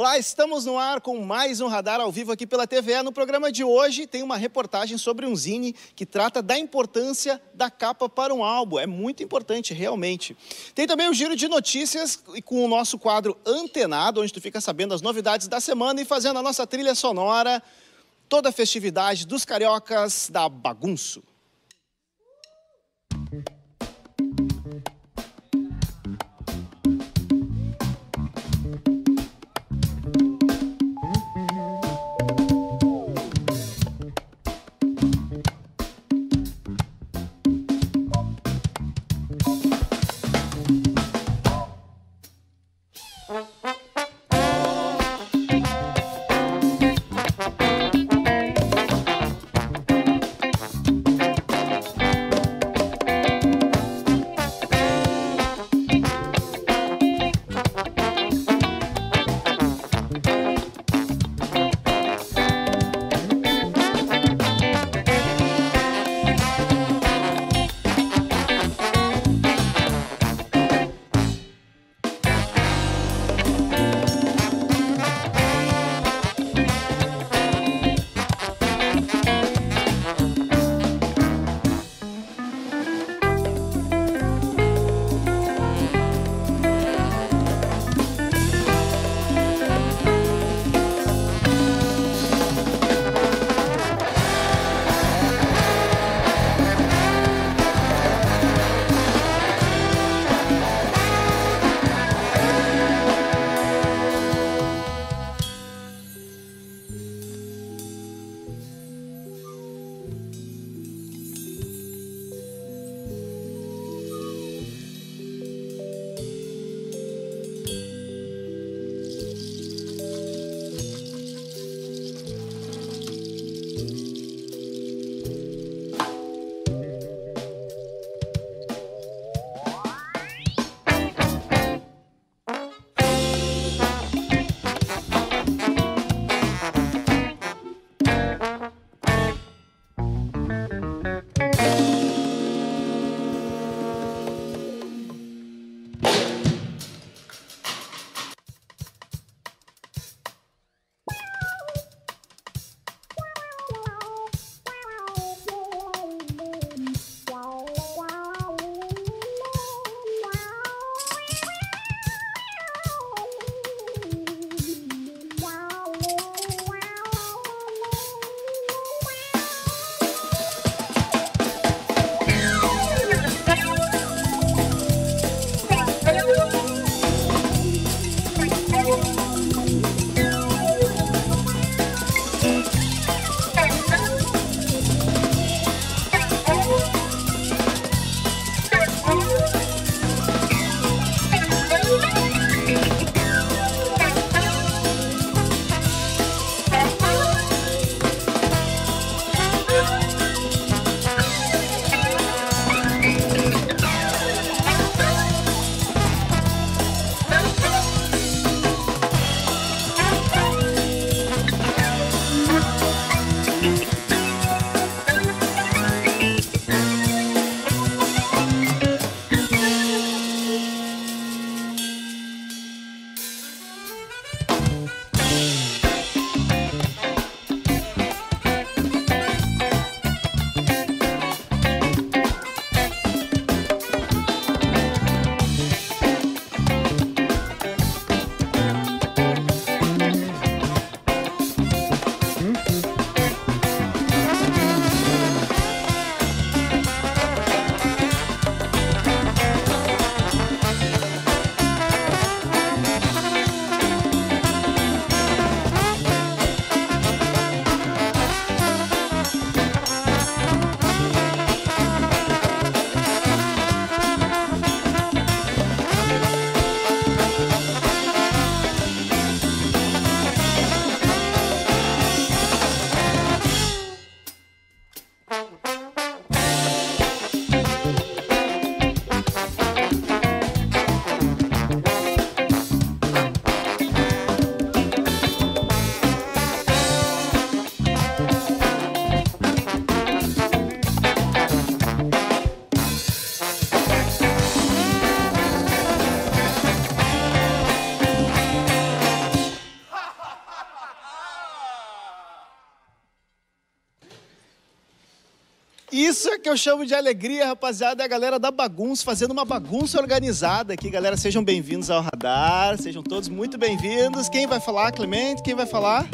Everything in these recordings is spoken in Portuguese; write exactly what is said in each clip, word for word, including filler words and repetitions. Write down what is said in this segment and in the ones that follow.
Olá, estamos no ar com mais um Radar ao vivo aqui pela T V E. No programa de hoje tem uma reportagem sobre um zine que trata da importância da capa para um álbum. É muito importante, realmente. Tem também o giro de notícias com o nosso quadro Antenado, onde tu fica sabendo as novidades da semana e fazendo a nossa trilha sonora, toda a festividade dos cariocas da Bagunço. Isso é que eu chamo de alegria, rapaziada, é a galera da bagunça, fazendo uma bagunça organizada aqui. Galera, sejam bem-vindos ao Radar, sejam todos muito bem-vindos. Quem vai falar, Clemente? Quem vai falar?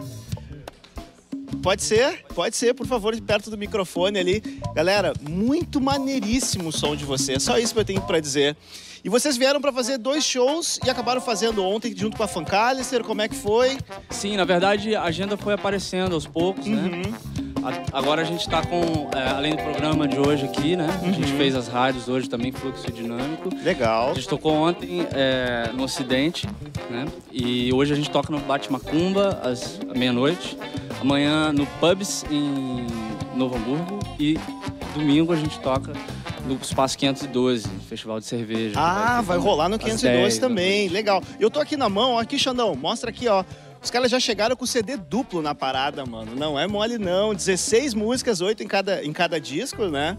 Pode ser? Pode ser, por favor, perto do microfone ali. Galera, muito maneiríssimo o som de vocês, é só isso que eu tenho pra dizer. E vocês vieram para fazer dois shows e acabaram fazendo ontem junto com a Fancalister, como é que foi? Sim, na verdade a agenda foi aparecendo aos poucos, uhum. né? Agora a gente está com, é, além do programa de hoje aqui, né? Uhum. A gente fez as rádios hoje também, Fluxo Dinâmico. Legal. A gente tocou ontem é, no Ocidente, né? E hoje a gente toca no Bate Macumba, às meia-noite. Amanhã no Pubs, em Novo Hamburgo. E domingo a gente toca no Espaço quinhentos e doze, Festival de Cerveja. Ah, vai rolar no quinhentos e doze também, legal. Eu tô aqui na mão, ó, aqui, Xandão, mostra aqui, ó. Os caras já chegaram com C D duplo na parada, mano. Não é mole, não. dezesseis músicas, oito em cada, em cada disco, né?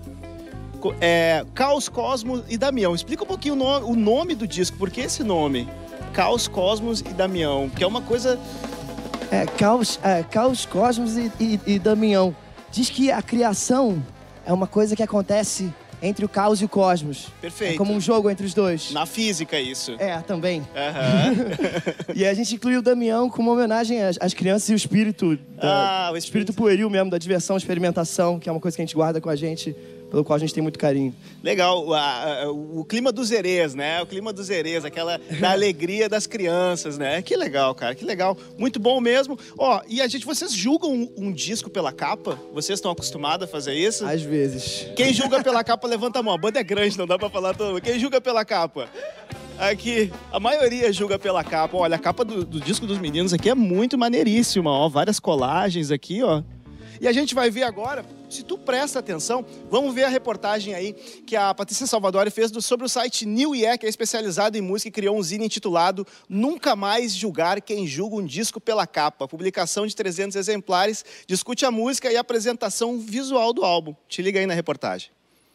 É, Caos, Cosmos e Damião. Explica um pouquinho o nome, o nome do disco. Por que esse nome? Caos, Cosmos e Damião. Que é uma coisa... É, Caos, é, Caos Cosmos e, e, e Damião. Diz que a criação é uma coisa que acontece entre o caos e o cosmos. Perfeito. É como um jogo entre os dois. Na física, isso. É, também. Uhum. E a gente inclui o Damião como uma homenagem às, às crianças e o espírito. Da, ah, o espírito. espírito pueril mesmo, da diversão, experimentação, que é uma coisa que a gente guarda com a gente, pelo qual a gente tem muito carinho. Legal. O, a, o clima dos herês, né? O clima dos herês, aquela da alegria das crianças, né? Que legal, cara, que legal. Muito bom mesmo. Ó, e a gente, vocês julgam um, um disco pela capa? Vocês estão acostumados a fazer isso? Às vezes. Quem julga pela capa, levanta a mão. A banda é grande, não dá pra falar todo mundo. Quem julga pela capa? Aqui, a maioria julga pela capa. Olha, a capa do, do disco dos meninos aqui é muito maneiríssima, ó. Várias colagens aqui, ó. E a gente vai ver agora, se tu presta atenção, vamos ver a reportagem aí que a Patrícia Salvadori fez do, sobre o site New Yeah, que é especializado em música e criou um zine intitulado Nunca Mais Julgar Quem Julga um Disco pela Capa. Publicação de trezentos exemplares, discute a música e a apresentação visual do álbum. Te liga aí na reportagem.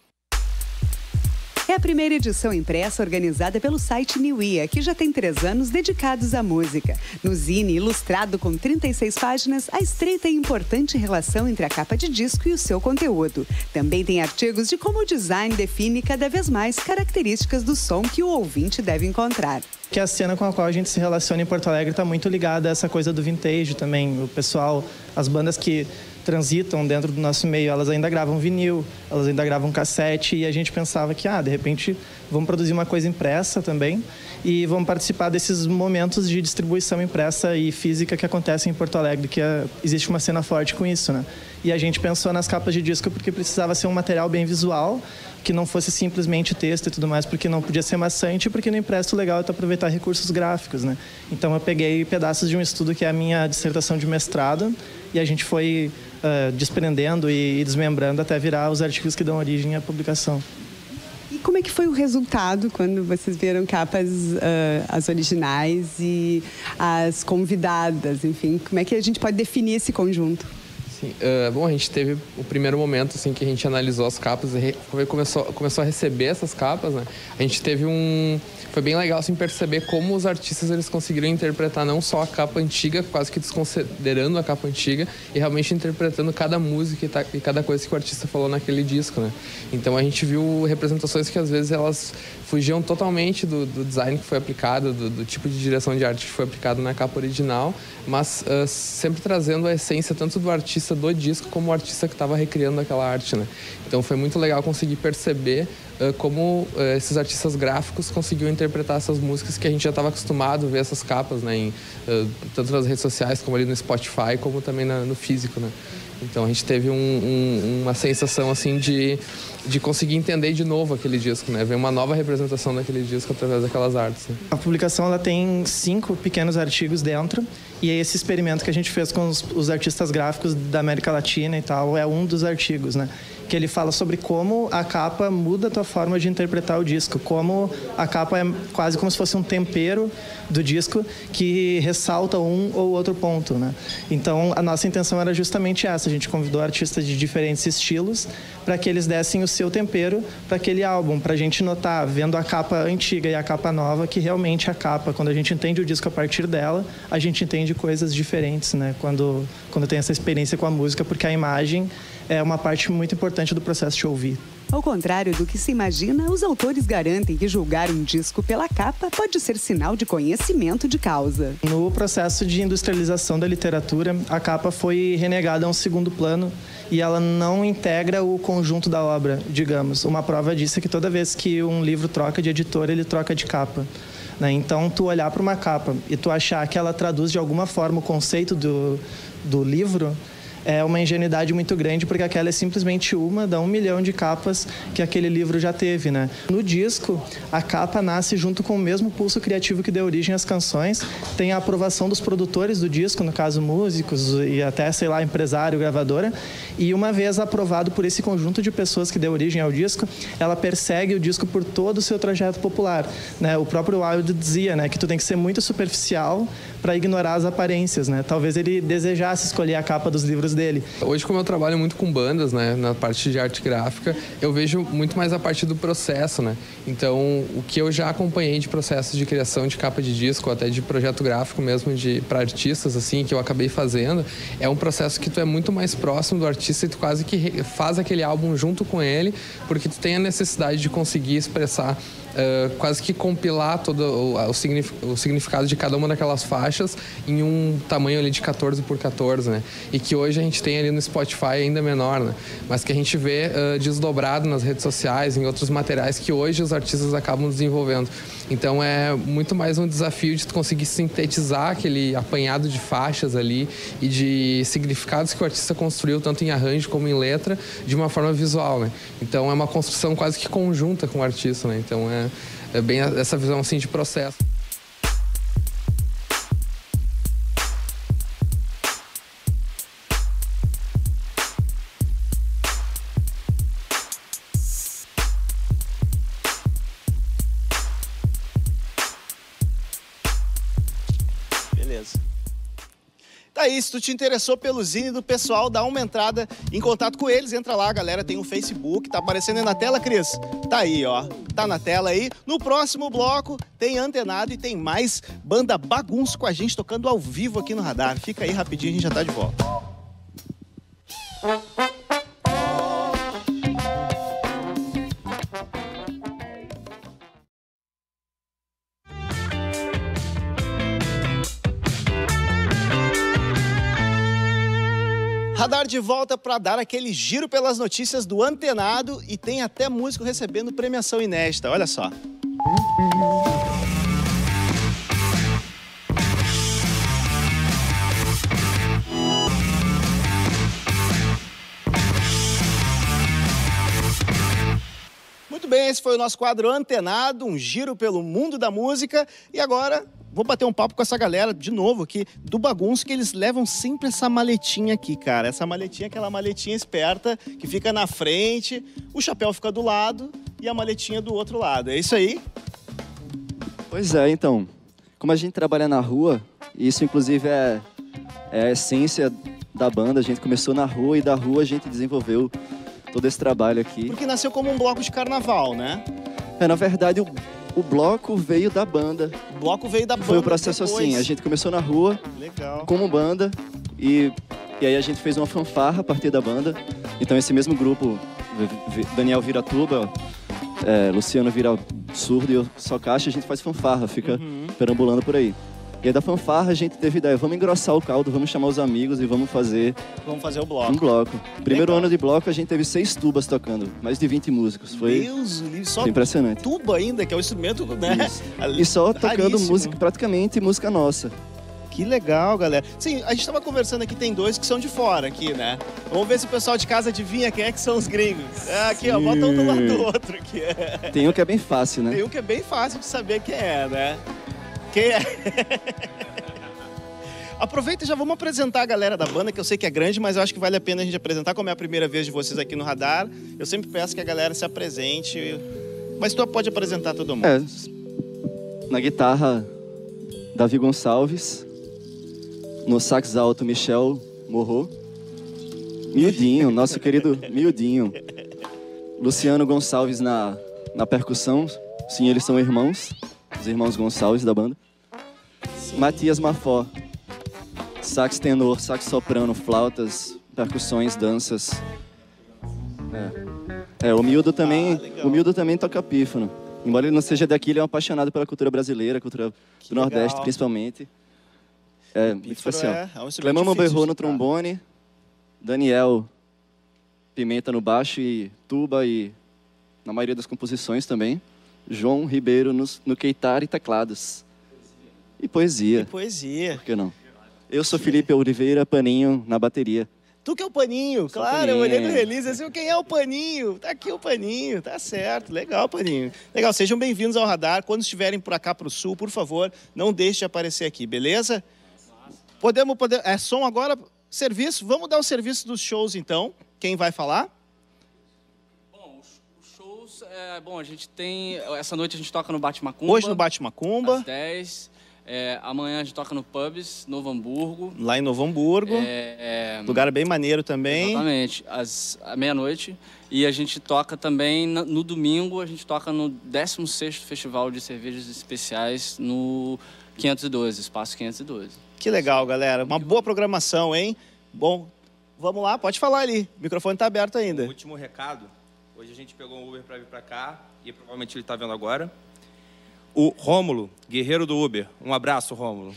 É a primeira edição impressa organizada pelo site New Yeah, que já tem três anos dedicados à música. No zine, ilustrado com trinta e seis páginas, a estreita e importante relação entre a capa de disco e o seu conteúdo. Também tem artigos de como o design define cada vez mais características do som que o ouvinte deve encontrar. Que a cena com a qual a gente se relaciona em Porto Alegre está muito ligada a essa coisa do vintage também. O pessoal, as bandas que transitam dentro do nosso meio, elas ainda gravam vinil, elas ainda gravam cassete, e a gente pensava que, ah, de repente, vamos produzir uma coisa impressa também e vamos participar desses momentos de distribuição impressa e física que acontecem em Porto Alegre, que é, existe uma cena forte com isso, né? E a gente pensou nas capas de disco porque precisava ser um material bem visual, que não fosse simplesmente texto e tudo mais, porque não podia ser maçante, porque no impresso o legal é tu aproveitar recursos gráficos, né? Então eu peguei pedaços de um estudo que é a minha dissertação de mestrado, e a gente foi uh, desprendendo e, e desmembrando até virar os artigos que dão origem à publicação. E como é que foi o resultado quando vocês viram capas, uh, as originais e as convidadas, enfim? Como é que a gente pode definir esse conjunto? Sim, uh, bom, a gente teve o primeiro momento assim, que a gente analisou as capas e começou, começou a receber essas capas, né? A gente teve um... Foi bem legal assim, perceber como os artistas eles conseguiram interpretar não só a capa antiga, quase que desconsiderando a capa antiga, e realmente interpretando cada música e, ta, e cada coisa que o artista falou naquele disco, né? Então a gente viu representações que às vezes elas fugiam totalmente do, do design que foi aplicado, do, do tipo de direção de arte que foi aplicado na capa original, mas uh, sempre trazendo a essência tanto do artista do disco como o artista que estava recriando aquela arte, né? Então foi muito legal conseguir perceber uh, como uh, esses artistas gráficos conseguiam interpretar essas músicas que a gente já estava acostumado a ver essas capas, né? Em, uh, tanto nas redes sociais como ali no Spotify, como também na, no físico, né? Então a gente teve um, um, uma sensação assim de, de conseguir entender de novo aquele disco, né? Ver uma nova representação daquele disco através daquelas artes, né? A publicação ela tem cinco pequenos artigos dentro, e esse experimento que a gente fez com os, os artistas gráficos da América Latina e tal é um dos artigos, né? Que ele fala sobre como a capa muda a tua forma de interpretar o disco, como a capa é quase como se fosse um tempero do disco que ressalta um ou outro ponto, né? Então, a nossa intenção era justamente essa. A gente convidou artistas de diferentes estilos para que eles dessem o seu tempero para aquele álbum, para a gente notar, vendo a capa antiga e a capa nova, que realmente a capa, quando a gente entende o disco a partir dela, a gente entende coisas diferentes, né? Quando, quando tem essa experiência com a música, porque a imagem é uma parte muito importante do processo de ouvir. Ao contrário do que se imagina, os autores garantem que julgar um disco pela capa pode ser sinal de conhecimento de causa. No processo de industrialização da literatura, a capa foi renegada a um segundo plano e ela não integra o conjunto da obra, digamos. Uma prova disso é que toda vez que um livro troca de editor, ele troca de capa. Então, tu olhar para uma capa e tu achar que ela traduz de alguma forma o conceito do, do livro, é uma ingenuidade muito grande, porque aquela é simplesmente uma da um milhão de capas que aquele livro já teve, né? No disco, a capa nasce junto com o mesmo pulso criativo que deu origem às canções, tem a aprovação dos produtores do disco, no caso músicos e até, sei lá, empresário, gravadora, e uma vez aprovado por esse conjunto de pessoas que deu origem ao disco, ela persegue o disco por todo o seu trajeto popular, né? O próprio Wilde dizia, né, que tu tem que ser muito superficial para ignorar as aparências, né? Talvez ele desejasse escolher a capa dos livros dele. Hoje, como eu trabalho muito com bandas, né, na parte de arte gráfica, eu vejo muito mais a parte do processo, né? Então, o que eu já acompanhei de processos de criação de capa de disco, até de projeto gráfico mesmo de para artistas, assim, que eu acabei fazendo, é um processo que tu é muito mais próximo do artista e tu quase que faz aquele álbum junto com ele, porque tu tem a necessidade de conseguir expressar Uh, quase que compilar todo o, o, signific, o significado de cada uma daquelas faixas em um tamanho ali de quatorze por quatorze, né? E que hoje a gente tem ali no Spotify ainda menor, né? Mas que a gente vê uh, desdobrado nas redes sociais, em outros materiais que hoje os artistas acabam desenvolvendo. Então é muito mais um desafio de tu conseguir sintetizar aquele apanhado de faixas ali e de significados que o artista construiu, tanto em arranjo como em letra, de uma forma visual, né? Então é uma construção quase que conjunta com o artista, né? Então é É bem essa visão assim de processo. Beleza. Tá aí, se tu te interessou pelo zine do pessoal, dá uma entrada em contato com eles, entra lá, galera, tem um Facebook, tá aparecendo aí na tela, Cris? Tá aí, ó, tá na tela aí. No próximo bloco tem Antenado e tem mais banda Bagunço com a gente tocando ao vivo aqui no Radar. Fica aí rapidinho, a gente já tá de volta. Radar de volta para dar aquele giro pelas notícias do Antenado e tem até músico recebendo premiação inédita, olha só. Muito bem, esse foi o nosso quadro Antenado, um giro pelo mundo da música. E agora vou bater um papo com essa galera de novo aqui do Bagunço, que eles levam sempre essa maletinha aqui, cara. Essa maletinha é aquela maletinha esperta que fica na frente, o chapéu fica do lado e a maletinha do outro lado. É isso aí? Pois é, então. Como a gente trabalha na rua, isso inclusive é, é a essência da banda. A gente começou na rua e da rua a gente desenvolveu todo esse trabalho aqui. Porque nasceu como um bloco de carnaval, né? É, na verdade, o, o bloco veio da banda. O bloco veio da banda. Foi o processo depois. assim, a gente começou na rua, legal, como banda, e, e aí a gente fez uma fanfarra a partir da banda. Então esse mesmo grupo, Daniel vira tuba, é, Luciano vira surdo e eu só caixa, a gente faz fanfarra, fica uhum. perambulando por aí. E aí da fanfarra a gente teve ideia, vamos engrossar o caldo, vamos chamar os amigos e vamos fazer... Vamos fazer o bloco. Um bloco. Primeiro legal. ano de bloco a gente teve seis tubas tocando, mais de vinte músicos. Foi, Deus, só foi impressionante. Tuba ainda, que é o instrumento, né? E só tocando raríssimo. música, praticamente música nossa. Que legal, galera. Sim, a gente estava conversando aqui, tem dois que são de fora aqui, né? Vamos ver se o pessoal de casa adivinha quem é que são os gringos. É, aqui, ó, bota um do lado do outro aqui. Tem um que é bem fácil, né? Tem um que é bem fácil de saber quem é, né? Quem é? Aproveita e já vamos apresentar a galera da banda, que eu sei que é grande, mas eu acho que vale a pena a gente apresentar, como é a primeira vez de vocês aqui no Radar. Eu sempre peço que a galera se apresente, mas tu pode apresentar todo mundo. É, na guitarra, Davi Gonçalves. No sax alto, Michel Morro. Miudinho, nosso querido Miudinho. Luciano Gonçalves na, na percussão. Sim, eles são irmãos. Os irmãos Gonçalves da banda. Sim. Matias Mafó. Sax tenor, sax soprano, flautas, percussões, danças. É, é o Mildo também, ah, o Mildo também toca pífano. Embora ele não seja daqui, ele é um apaixonado pela cultura brasileira, cultura que do legal. Nordeste, principalmente. É, muito especial. É, é um Clemão Moberro no trombone, Daniel Pimenta no baixo e tuba e na maioria das composições também. João Ribeiro no, no queitar e teclados. E poesia. E poesia. Por que não? Eu sou Felipe Oliveira, Paninho, na bateria. Tu que é o Paninho, Sou claro, Paninho. eu olhei no release assim, quem é o Paninho? Tá aqui o Paninho, tá certo, legal, Paninho. Legal, sejam bem-vindos ao Radar. Quando estiverem por cá pro sul, por favor, não deixe de aparecer aqui, beleza? Podemos, poder... é som agora, serviço, vamos dar o serviço dos shows então. Quem vai falar? Bom, os shows, é, bom, a gente tem, essa noite a gente toca no Bate Macumba. Hoje no Bate Macumba. Às dez. É, amanhã a gente toca no Pubs, Novo Hamburgo. Lá em Novo Hamburgo. É, é, lugar bem maneiro também. Exatamente, às à meia-noite. E a gente toca também, no, no domingo, a gente toca no décimo sexto Festival de Cervejas Especiais no quinhentos e doze, Espaço quinhentos e doze. Que legal, galera. Uma boa programação, hein? Bom, vamos lá, pode falar ali. O microfone está aberto ainda. Um último recado. Hoje a gente pegou um Uber para vir para cá e provavelmente ele está vendo agora. O Rômulo, guerreiro do Uber. Um abraço, Rômulo.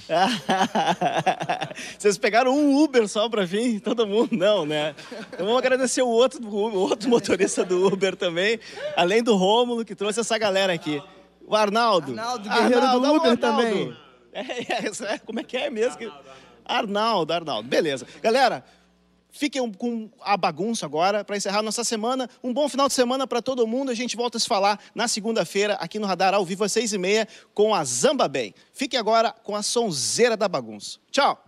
Vocês pegaram um Uber só para vir? Todo mundo? Não, né? Então vamos agradecer o outro, o outro motorista do Uber também, além do Rômulo, que trouxe essa galera aqui. O Arnaldo. Arnaldo, guerreiro Arnaldo, do Uber Arnaldo. Também. É, é, é, como é que é mesmo? Arnaldo, Arnaldo, Arnaldo. Beleza. Galera, fiquem com a bagunça agora para encerrar nossa semana. Um bom final de semana para todo mundo. A gente volta a se falar na segunda-feira aqui no Radar ao vivo às seis e meia com a Zamba Bem. Fiquem agora com a sonzeira da bagunça. Tchau!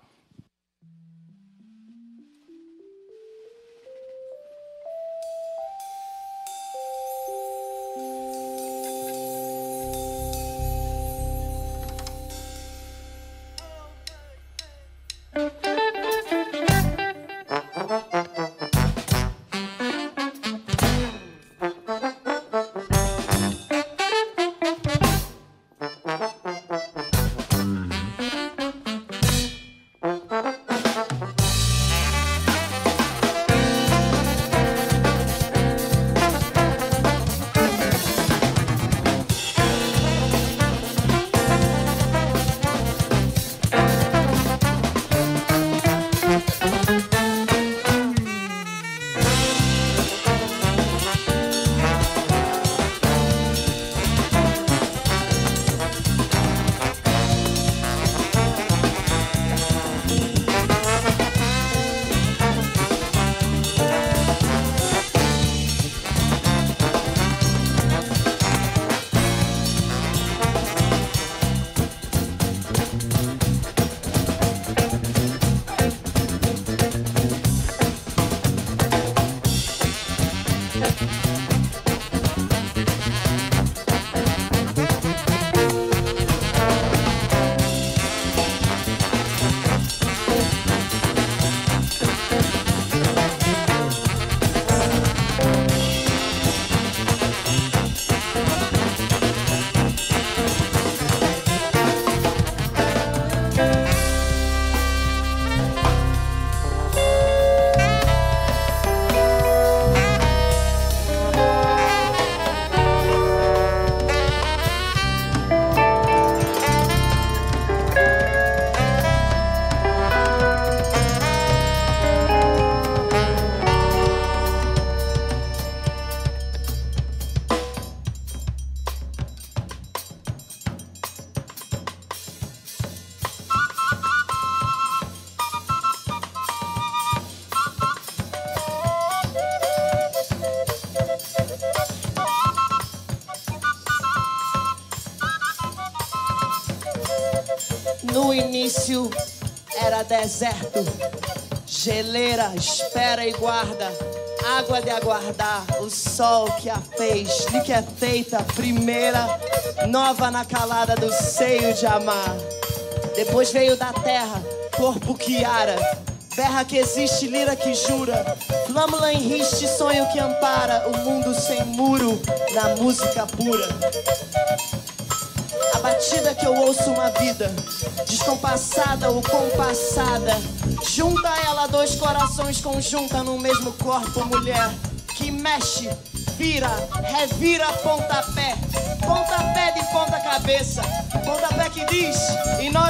No início era deserto, geleira, espera e guarda, água de aguardar, o sol que a fez, lhe que é feita primeira, nova na calada do seio de amar. Depois veio da terra, corpo que ara, berra que existe, lira que jura, flâmula em riste, sonho que ampara o mundo sem muro, na música pura. A batida que eu ouço uma vida, descompassada ou compassada, junta ela dois corações, conjunta no mesmo corpo, mulher, que mexe, vira, revira pontapé, pontapé de ponta cabeça, pontapé que diz, e nós